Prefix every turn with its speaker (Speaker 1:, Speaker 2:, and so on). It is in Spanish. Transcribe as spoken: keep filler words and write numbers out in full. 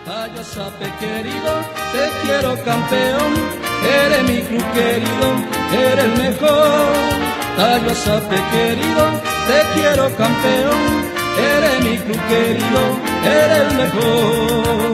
Speaker 1: Tallo Sape querido, te quiero campeón, eres mi club querido, eres el mejor. Tallo Sape querido, te quiero campeón, eres mi club querido, eres el mejor.